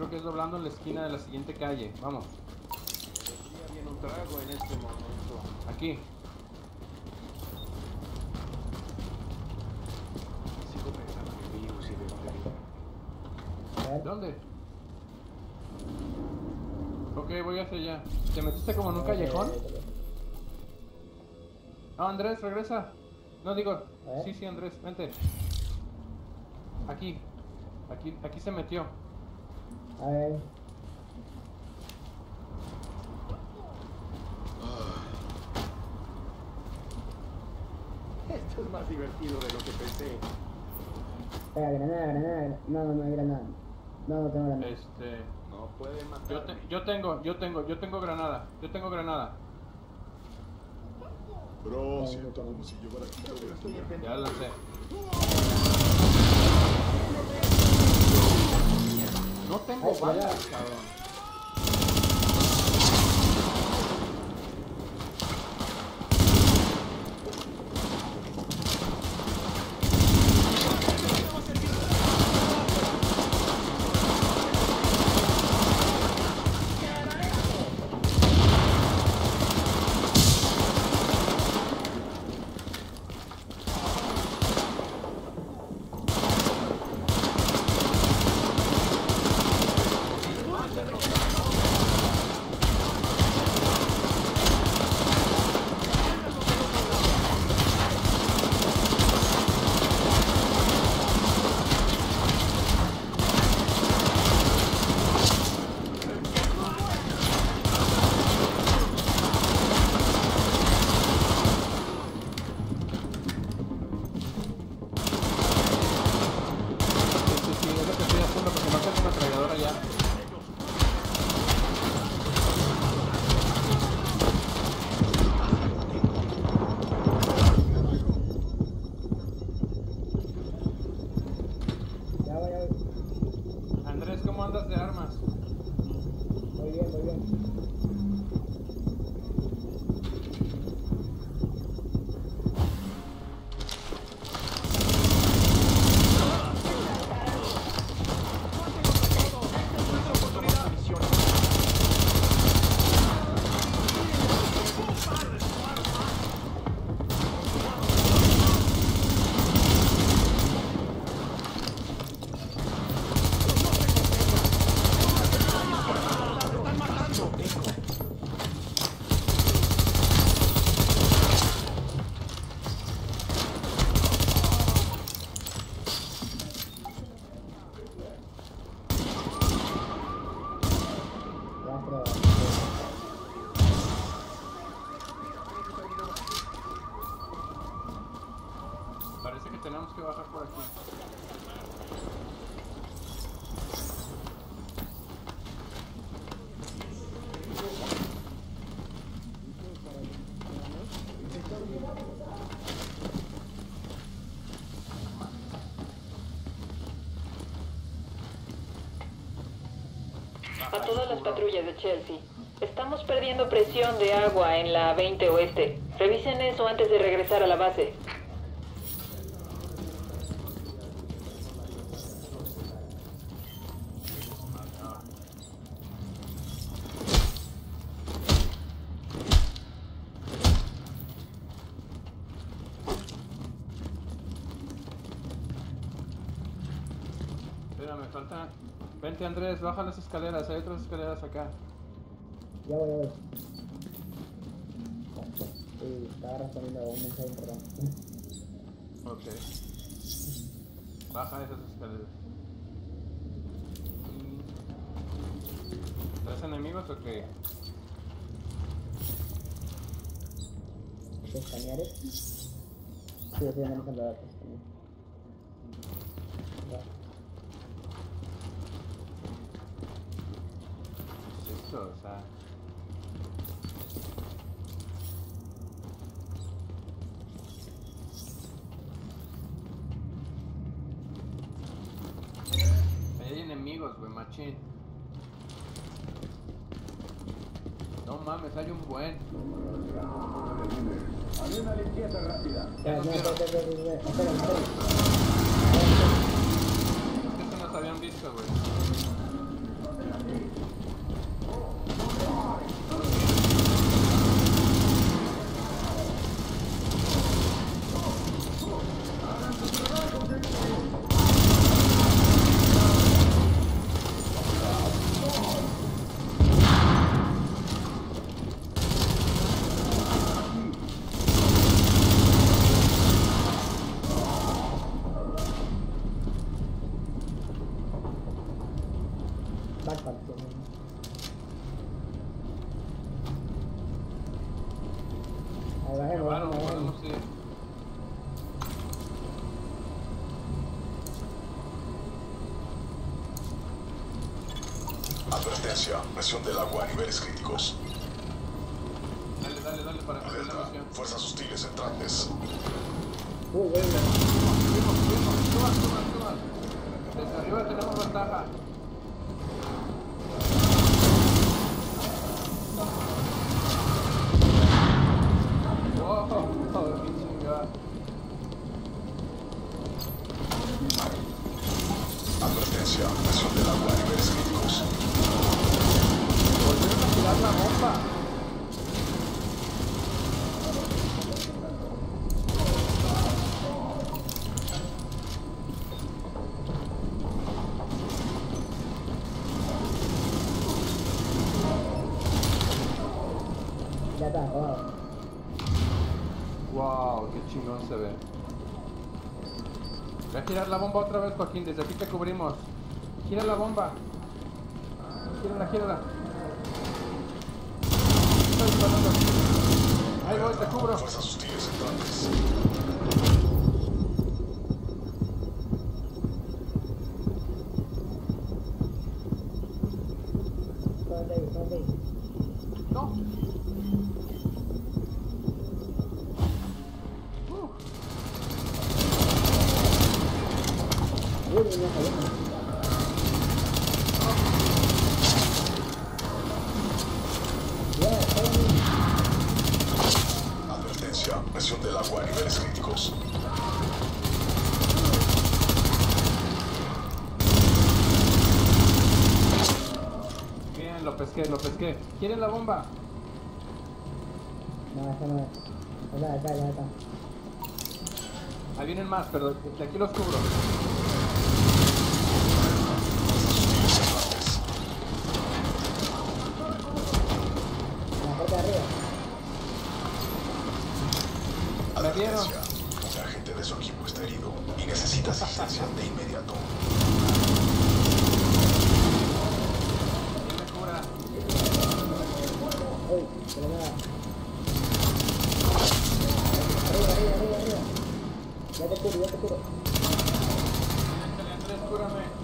creo que es doblando en la esquina de la siguiente calle. Vamos. Me viene un trago en este momento. Aquí. Sigo pensando en el virus y de dónde viene. ¿Dónde? Ok, voy hacia allá. ¿Te metiste como en un callejón? No, Andrés, regresa. No, digo... Sí, Andrés, vente. Aquí. Aquí se metió. A ver. Esto es más divertido de lo que pensé. Espera, granada. No hay granada. No tengo granada. No puede matar. Yo tengo granada. Yo tengo granada. Bro, siento como si llevara quitado de vida. Ya la lancé. No tengo balas, cabrón. ¿Cómo andas de armas? Muy bien. Parece que tenemos que bajar por aquí. A todas las patrullas de Chelsea. Estamos perdiendo presión de agua en la 20 Oeste. Revisen eso antes de regresar a la base. Espera, me falta... Vente, Andrés, baja las escaleras. Hay otras escaleras acá. Ya voy. Sí, estaba respondiendo a un mensaje importante. Ok. Baja esas escaleras. ¿Tres enemigos o qué? ¿Qué escaneares? Sí, estoy analizando datos también. Ya. ¿Qué es esto? O sea... Ahí hay enemigos, güey, machín. No mames, hay un buen. Hay una limpieza rápida. Ya, no, espera. Es que se nos habían visto, güey. Ahí bajemos, Claro, bajemos, podemos bajemos. ir. Advertencia, presión del agua a niveles críticos. Dale, dale, dale para que la Alerta, misión. fuerzas hostiles entrantes. Bueno. Subimos, suban, suban, suban. Desde arriba tenemos ventaja. Wow, qué chingada. Advertencia, presión del agua a niveles críticos. Volvieron a tirar la bomba. Ya está, wow. Wow, qué chingón se ve. Voy a girar la bomba otra vez, Joaquín. Desde aquí te cubrimos. Gira la bomba. Gírala, gírala. Estoy disparando. Ahí voy, te cubro. Fuerzas hostiles entrantes. Ponte ahí, ponte ahí. No. Uy, no salió. Ya, está bien. Advertencia, presión del agua a niveles críticos. Bien, lo pesqué, lo pesqué. ¿Quieren la bomba? No, esa no es. Acá está. Ahí vienen más, pero de aquí los cubro. En la parte de arriba. Me vieron. Advertencia, un agente de su equipo está herido y necesita asistencia de inmediato. ¿Quién me cura? Uy, pero nada. Arriba. Ya te curo. Andrés, cúrame.